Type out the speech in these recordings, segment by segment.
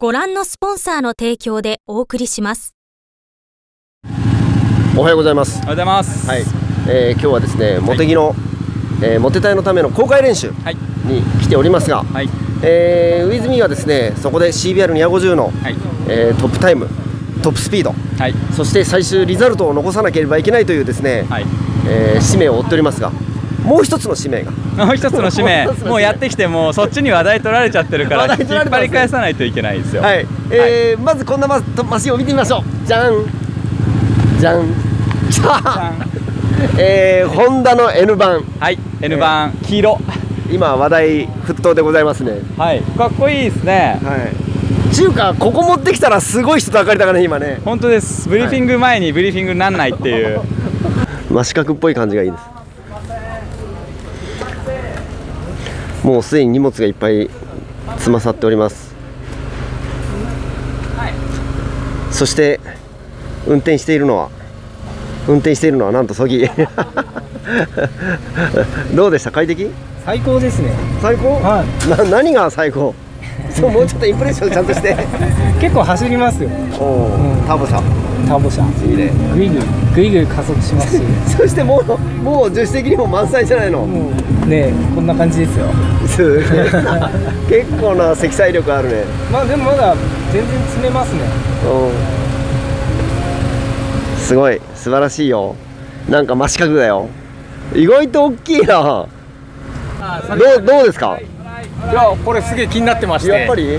ご覧のスポンサーの提供でお送りします。 おはようございます。 おはようございます。 はい、今日はですね、茂木の、モテ隊のための公開練習に来ておりますが、 はい、 ウィズミーはですね、そこで CBR250 の、 はい、 トップタイム、トップスピード、はい、そして最終リザルトを残さなければいけないというですね、はい、使命を負っておりますが、もう一つの使命がもう一つの使命もうやってきて、もうそっちに話題取られちゃってるから引っ張り返さないといけないですよ。はい、 まずこんなマシンを見てみましょう。じゃんじゃんじゃん、ホンダの N 版、 はい、N 版、黄色、 今話題沸騰でございますね。 はい、かっこいいですね。 はい、中華ここ持ってきたらすごい人と分かりたからね、今ね。 本当です。ブリーフィング前にブリーフィングになんないっていう、 真四角っぽい感じがいいです。もうすでに荷物がいっぱい積まさっております。はい、そして運転しているのはなんと曽木どうでした？快適？ 最高ですね。 最高？ はい。 何が最高？そう、もうちょっとインプレッションちゃんとして結構走りますよ。 ターボ車いいね。 ぐいぐい加速しますしそしてもう助手席にも満載じゃないの？ ね、こんな感じですよ。 結構な積載力あるね。 まあでもまだ全然積めますね。 すごい素晴らしいよ。なんか真四角だよ。意外と大きいな。どうですか？ いや、これすげえ気になってまして。 やっぱり？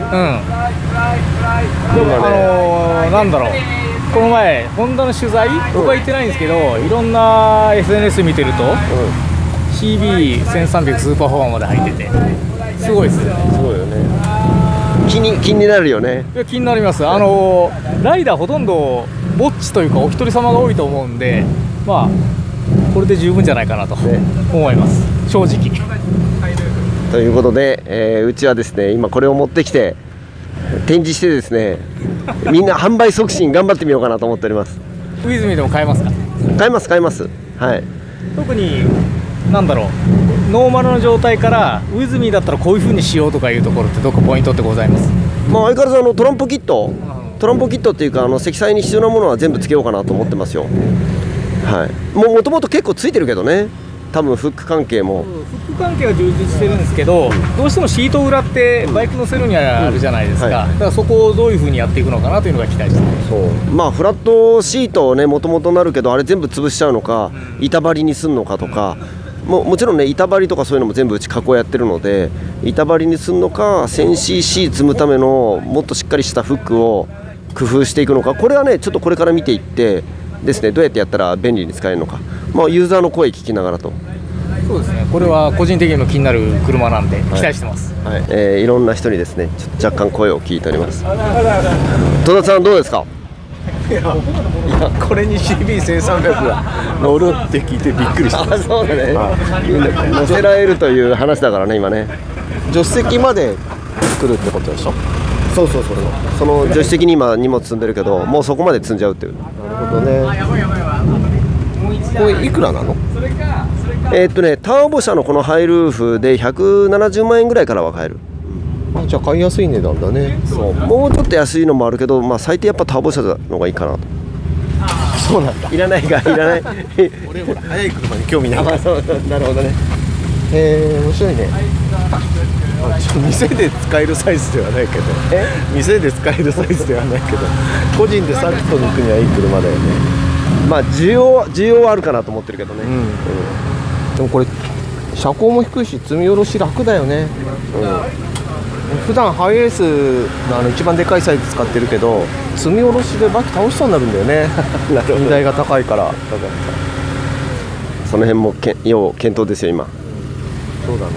なんだろう、この前ホンダの取材、僕は行ってないんですけど、いろんな SNS 見てると、CB1300 スーパーフォーマーまで入っててすごいですね。 すごいよね。気になるよね。 いや、気になります。ライダーほとんどぼっちというかお一人様が多いと思うんで、まあこれで十分じゃないかなと思います、正直。 ということで、うちはですね、今これを持ってきて展示してですね、みんな販売促進頑張ってみようかなと思っております。 ウィズミーでも買えますか？ 買います。はい。 特になんだろう、ノーマルの状態からウィズミーだったらこういう風にしようとかいうところってどこポイントってございます？ まあ相変わらずトランポキットっていうか、積載に必要なものは全部つけようかなと思ってますよ。はい。もともと結構ついてるけどね。多分フック関係も。 フック関係は充実してるんですけど、どうしてもシート裏ってバイク乗せるにはあるじゃないですか。だからそこをどういう風にやっていくのかなというのが期待してます。 そう。まあフラットシートをね、もともとなるけど、あれ全部潰しちゃうのか、板張りにすんのかとか。もちろんね、板張りとかそういうのも全部うち加工やってるので、板張りにすんのか 1000cc 積むためのもっとしっかりしたフックを工夫していくのか、これはねちょっとこれから見ていってですね、どうやってやったら便利に使えるのか、まあ、ユーザーの声聞きながらと。 そうですね、これは個人的にも気になる車なんで期待してます。 はい、いろんな人にですねちょっと若干声を聞いております。戸田さんどうですか？ いやこれに CB1300 が乗るって聞いてびっくりした。 そうだね、乗せられるという話だからね、今ね。 助手席まで来るってことでしょ？ そう、その助手席に今荷物積んでるけど、もうそこまで積んじゃうっていう。 なるほどね。これいくらなの？ ターボ車のこのハイルーフで170万円ぐらいからは買える。 じゃあ買いやすい値段だね。 そう、もうちょっと安いのもあるけど、まあ最低やっぱターボ車の方がいいかなと。 そうなんだ。 いらない俺ほら速い車に興味ない。 そうなるほどね。 面白いね。店で使えるサイズではないけど、店で使えるサイズではないけど、個人でサクッと抜くにはいい車だよね。 まあ需要はあるかなと思ってるけどね。 でもこれ車高も低いし積み下ろし楽だよね。普段ハイエースの一番でかいサイズ使ってるけど、積み下ろしでバキ倒しそうになるんだよね。荷台が高いから。 その辺も要検討ですよ今。 そうだね。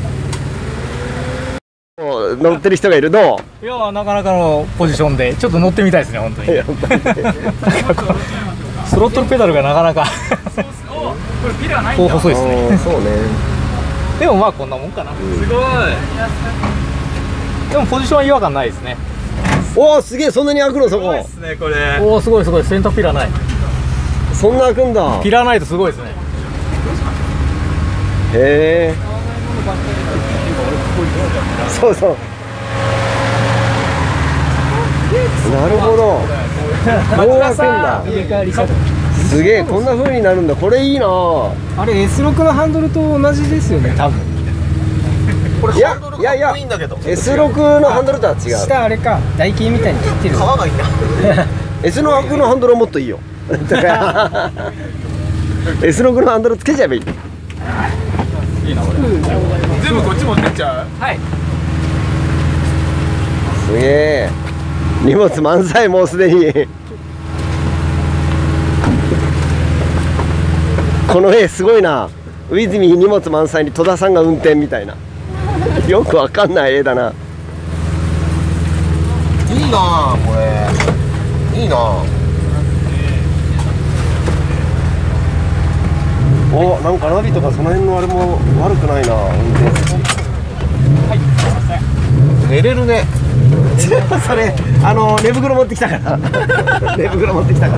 乗ってる人がいる。どう？ いや、なかなかのポジションでちょっと乗ってみたいですね、本当に。スロットルペダルがなかなかこう細いですね。 そうね。 でもまあこんなもんかな。すごい。でもポジションは違和感ないですね。 おお、すげえ、そんなに開くのそこ。 すごいですねこれ。おお、すごいセンターピラーない。 そんな開くんだ。 ピラーないとすごいですね。 へえ。そう。 なるほど。こう開くんだ。 入れ替わり車道。 すげえ、こんな風になるんだ。これいいな。 あれ S6 のハンドルと同じですよね、多分。 これハンドルかっこいいんだけど。 S6 のハンドルとは違う。 下あれか、台形みたいに切ってる。 皮がいいな。 S6 のハンドルはもっといいよ。S6 のハンドルつけちゃえばいい。 全部こっち持ってっちゃう。 はい。 すげえ、荷物満載。もうすでにこの絵すごいな。ウィズミー荷物満載に戸田さんが運転みたいな。よくわかんない絵だな。 いいなあ、これいいなあ。 お、なんかナビとかその辺のあれも悪くないな、運転席。 寝れるね。 それ寝袋持ってきたから寝袋持ってきたから。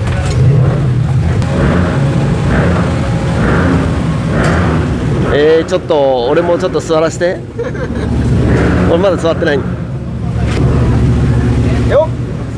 ちょっと俺もちょっと座らせて。俺まだ座ってない。よっ、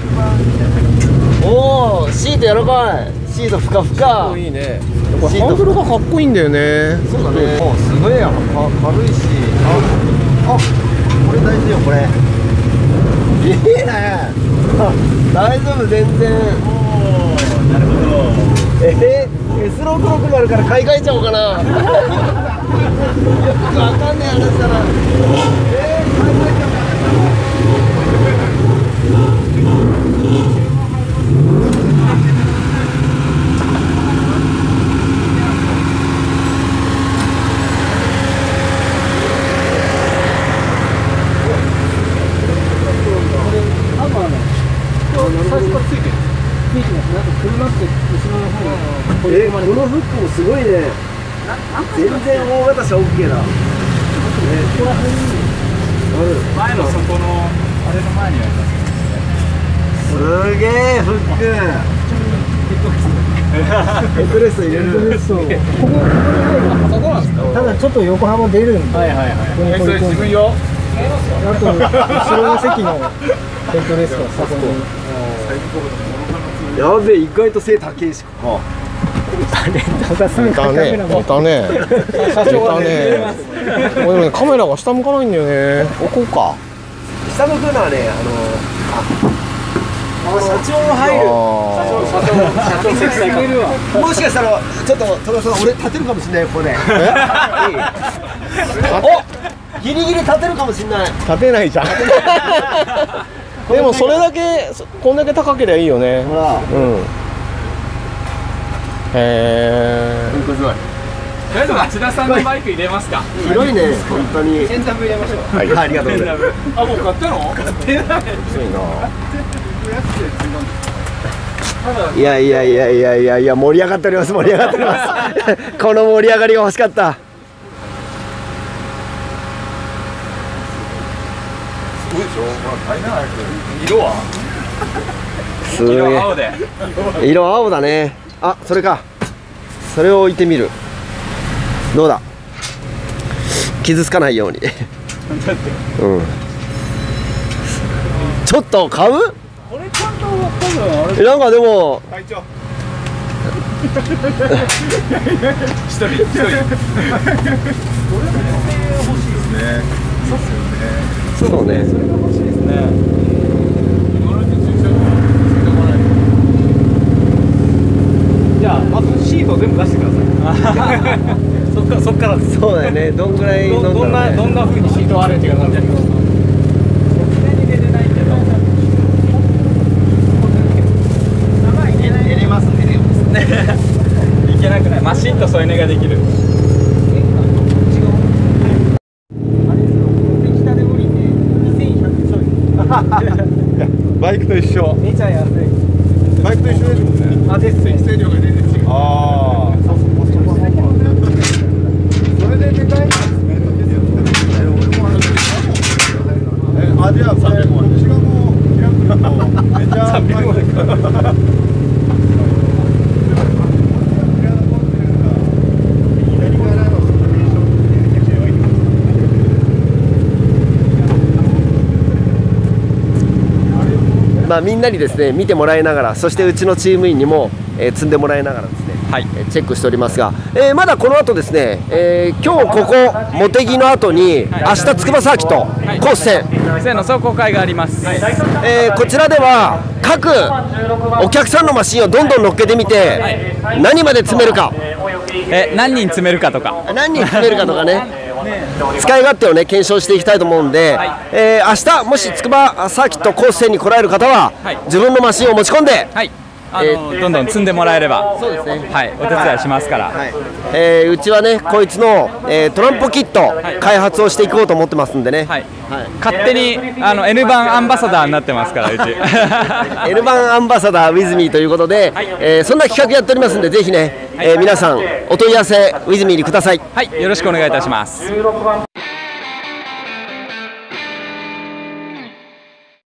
おお、シートやらかい。シートふかふか。 いいね。これハンドルがかっこいいんだよね。 そうだね。すごいやん、軽いし。あ、これ大事よ、これ。いいね。大丈夫、全然。なるほど。S660から買い替えちゃおうかな。よくわかんない話だな。買い替えちゃおうかな。このフックもすごいね。全然大型車 OK だ。 前のそこのあれの前にあります。 すげえフック。ヘッドレスト入れる。 ただちょっと横幅出るんで。はいはいはい。それ自分用。あと後ろの席のヘッドレストはそこに。 やべえ、意外と背高いし、ここ。 だね、だね。社長がね。でもね、カメラが下向かないんだよね。置こうか。 下向くのはね、社長入る。社長席だ。もしかしたら、ちょっと、戸田さん、俺立てるかもしれないよ、ここで。お、ギリギリ立てるかもしれない。 立てないじゃん。でも、それだけ、こんだけ高ければいいよね。 ほら。 うん。へえ。 とりあえず町田さんのバイク入れますか。 広いね、本当に。 センター入れましょう。 はい、ありがとうございます。 あ、もう買ったの？買ってない。 いやいやいやいやいやいや、盛り上がっております、盛り上がっております。この盛り上がりが欲しかった。 色は？ すげえ。 色青で。 色青だね。あ、それか。それを置いてみる。どうだ。傷つかないように。うん。ちょっと買う？ これちゃんと多分あれ。 なんかでも。 会長。 一人。これ欲しいですね。 そうね。 それが欲しいですね。 じゃあまずシート全部出してください。そっからです。 そうだよね。どんぐらい飲んだろうね。 どんな風にシートアレンジがなるんですか。 入れますね。いけなくない。マシンと添い寝ができる。 バイクと一緒。 めちゃ安い。 バイクと一緒ですもんね。 あ、です。 水量が全然違う。ああ。それででかい。あ、じゃあこれ私がもう開くのとメジャーバイク。 みんなにですね見てもらいながら、そしてうちのチーム員にも、積んでもらいながらですね、 はい、 チェックしておりますが、まだこの後ですね、今日ここ茂木の後に、明日筑波サーキット、コース線の壮行会があります。 こちらでは各お客さんのマシンをどんどん乗っけてみて、何まで詰めるか、 何人詰めるかとか、 ね使い勝手をね検証していきたいと思うんで、明日もし筑波サーキットコース線に来られる方は、自分のマシンを持ち込んで、 どんどん積んでもらえれば、 そうですね、 はい、お手伝いしますから、 うちはねこいつの、トランポキット開発をしていこうと思ってますんでね、 勝手にN 版アンバサダーになってますから、うち N 版アンバサダー with me ということで、そんな企画やっておりますんで、ぜひね、皆さんお問い合わせ with me にください。 はい、よろしくお願いいたします。